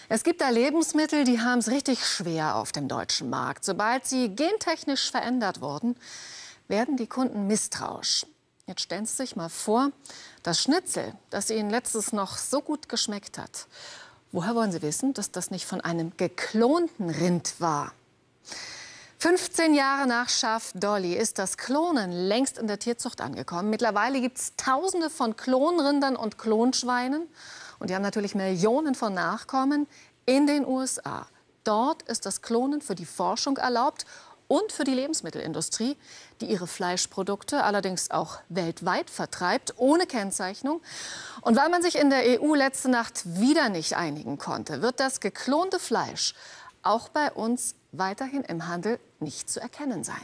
Es gibt da Lebensmittel, die haben es richtig schwer auf dem deutschen Markt. Sobald sie gentechnisch verändert wurden, werden die Kunden misstrauisch. Jetzt stellen Sie sich mal vor, das Schnitzel, das Ihnen letztes noch so gut geschmeckt hat. Woher wollen Sie wissen, dass das nicht von einem geklonten Rind war? 15 Jahre nach Schaf Dolly ist das Klonen längst in der Tierzucht angekommen. Mittlerweile gibt es Tausende von Klonrindern und Klonschweinen. Und die haben natürlich Millionen von Nachkommen in den USA. Dort ist das Klonen für die Forschung erlaubt und für die Lebensmittelindustrie, die ihre Fleischprodukte allerdings auch weltweit vertreibt, ohne Kennzeichnung. Und weil man sich in der EU letzte Nacht wieder nicht einigen konnte, wird das geklonte Fleisch auch bei uns weiterhin im Handel nicht zu erkennen sein.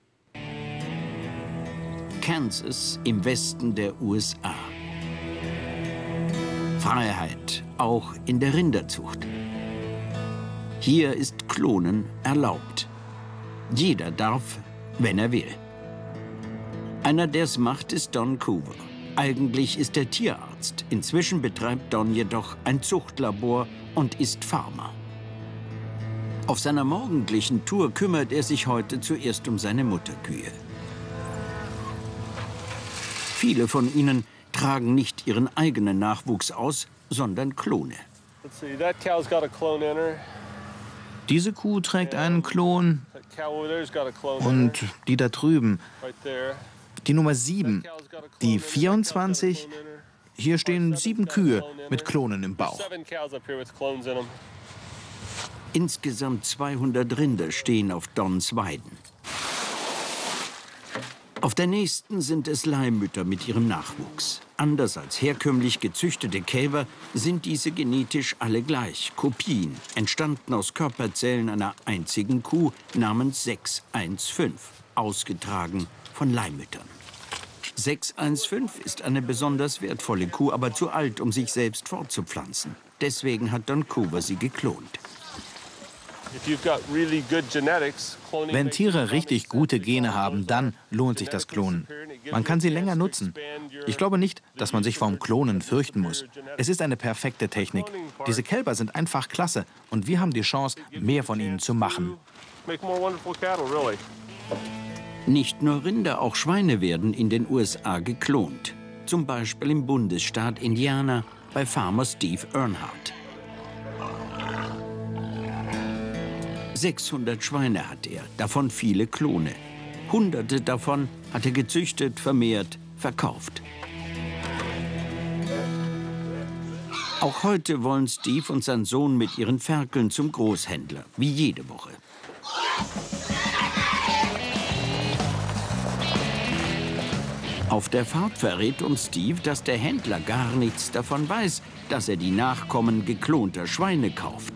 Kansas im Westen der USA. Freiheit, auch in der Rinderzucht. Hier ist Klonen erlaubt. Jeder darf, wenn er will. Einer, der es macht, ist Don Coover. Eigentlich ist er Tierarzt. Inzwischen betreibt Don jedoch ein Zuchtlabor und ist Farmer. Auf seiner morgendlichen Tour kümmert er sich heute zuerst um seine Mutterkühe. Viele von ihnen tragen nicht ihren eigenen Nachwuchs aus, sondern Klone. Diese Kuh trägt einen Klon und die da drüben, die Nummer 7, die 24. Hier stehen 7 Kühe mit Klonen im Bauch. Insgesamt 200 Rinder stehen auf Dons Weiden. Auf der nächsten sind es Leihmütter mit ihrem Nachwuchs. Anders als herkömmlich gezüchtete Kälber sind diese genetisch alle gleich. Kopien, entstanden aus Körperzellen einer einzigen Kuh namens 615, ausgetragen von Leihmüttern. 615 ist eine besonders wertvolle Kuh, aber zu alt, um sich selbst fortzupflanzen. Deswegen hat Don Coover sie geklont. Wenn Tiere richtig gute Gene haben, dann lohnt sich das Klonen. Man kann sie länger nutzen. Ich glaube nicht, dass man sich vorm Klonen fürchten muss. Es ist eine perfekte Technik. Diese Kälber sind einfach klasse und wir haben die Chance, mehr von ihnen zu machen. Nicht nur Rinder, auch Schweine werden in den USA geklont. Zum Beispiel im Bundesstaat Indiana bei Farmer Steve Earnhardt. 600 Schweine hat er, davon viele Klone. Hunderte davon hat er gezüchtet, vermehrt, verkauft. Auch heute wollen Steve und sein Sohn mit ihren Ferkeln zum Großhändler, wie jede Woche. Auf der Fahrt verrät uns Steve, dass der Händler gar nichts davon weiß, dass er die Nachkommen geklonter Schweine kauft.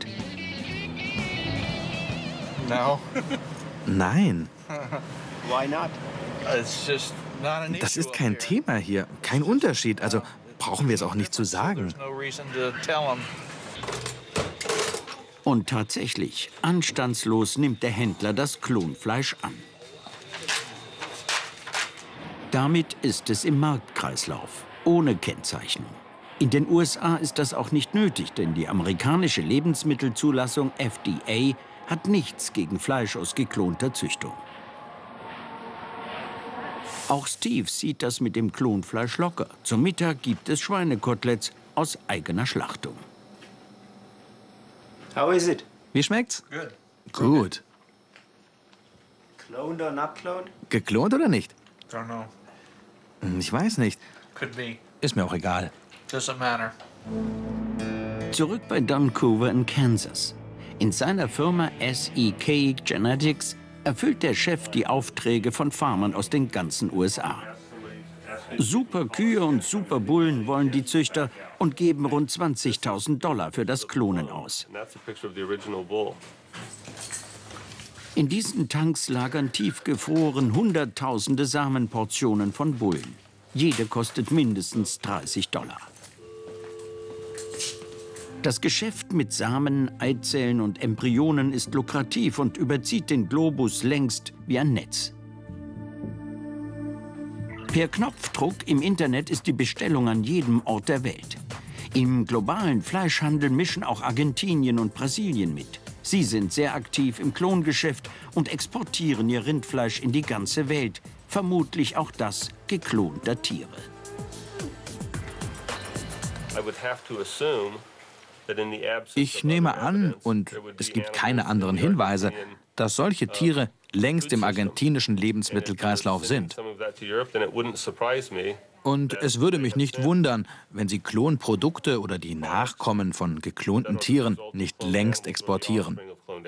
No. Nein. Why not? Das ist kein Thema hier, kein Unterschied. Also brauchen wir es auch nicht zu sagen. Und tatsächlich, anstandslos nimmt der Händler das Klonfleisch an. Damit ist es im Marktkreislauf, ohne Kennzeichnung. In den USA ist das auch nicht nötig, denn die amerikanische Lebensmittelzulassung FDA hat nichts gegen Fleisch aus geklonter Züchtung. Auch Steve sieht das mit dem Klonfleisch locker. Zum Mittag gibt es Schweinekoteletts aus eigener Schlachtung. How is it? Wie schmeckt's? Good. Gut. Cloned or not cloned? Geklont oder nicht? Don't know. Ich weiß nicht. Could be. Ist mir auch egal. Doesn't matter. Zurück bei Don Coover in Kansas. In seiner Firma SEK Genetics erfüllt der Chef die Aufträge von Farmern aus den ganzen USA. Super Kühe und super Bullen wollen die Züchter und geben rund $20.000 für das Klonen aus. In diesen Tanks lagern tiefgefroren Hunderttausende Samenportionen von Bullen. Jede kostet mindestens $30. Das Geschäft mit Samen, Eizellen und Embryonen ist lukrativ und überzieht den Globus längst wie ein Netz. Per Knopfdruck im Internet ist die Bestellung an jedem Ort der Welt. Im globalen Fleischhandel mischen auch Argentinien und Brasilien mit. Sie sind sehr aktiv im Klongeschäft und exportieren ihr Rindfleisch in die ganze Welt. Vermutlich auch das geklonter Tiere. Ich nehme an, und es gibt keine anderen Hinweise, dass solche Tiere längst im argentinischen Lebensmittelkreislauf sind. Und es würde mich nicht wundern, wenn sie Klonprodukte oder die Nachkommen von geklonten Tieren nicht längst exportieren.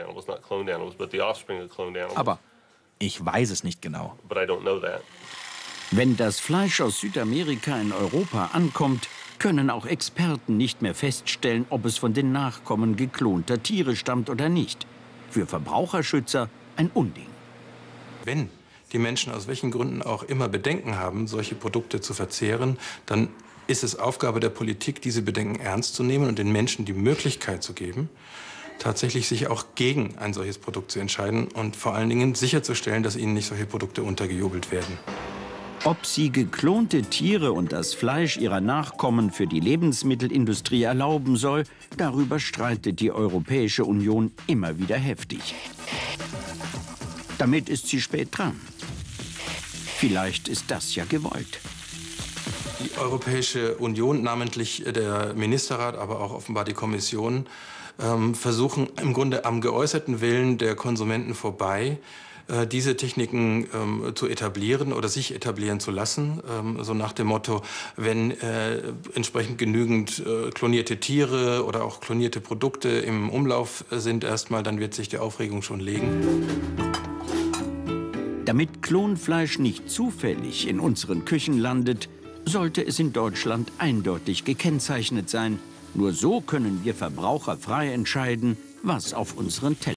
Aber ich weiß es nicht genau. Wenn das Fleisch aus Südamerika in Europa ankommt, können auch Experten nicht mehr feststellen, ob es von den Nachkommen geklonter Tiere stammt oder nicht. Für Verbraucherschützer ein Unding. Wenn die Menschen aus welchen Gründen auch immer Bedenken haben, solche Produkte zu verzehren, dann ist es Aufgabe der Politik, diese Bedenken ernst zu nehmen und den Menschen die Möglichkeit zu geben, tatsächlich sich auch gegen ein solches Produkt zu entscheiden und vor allen Dingen sicherzustellen, dass ihnen nicht solche Produkte untergejubelt werden. Ob sie geklonte Tiere und das Fleisch ihrer Nachkommen für die Lebensmittelindustrie erlauben soll, darüber streitet die Europäische Union immer wieder heftig. Damit ist sie spät dran. Vielleicht ist das ja gewollt. Die Europäische Union, namentlich der Ministerrat, aber auch offenbar die Kommission, versuchen im Grunde am geäußerten Willen der Konsumenten vorbei, diese Techniken zu etablieren oder sich etablieren zu lassen. So nach dem Motto, wenn entsprechend genügend klonierte Tiere oder auch klonierte Produkte im Umlauf sind erstmal, dann wird sich die Aufregung schon legen. Damit Klonfleisch nicht zufällig in unseren Küchen landet, sollte es in Deutschland eindeutig gekennzeichnet sein. Nur so können wir Verbraucher frei entscheiden, was auf unseren Tellern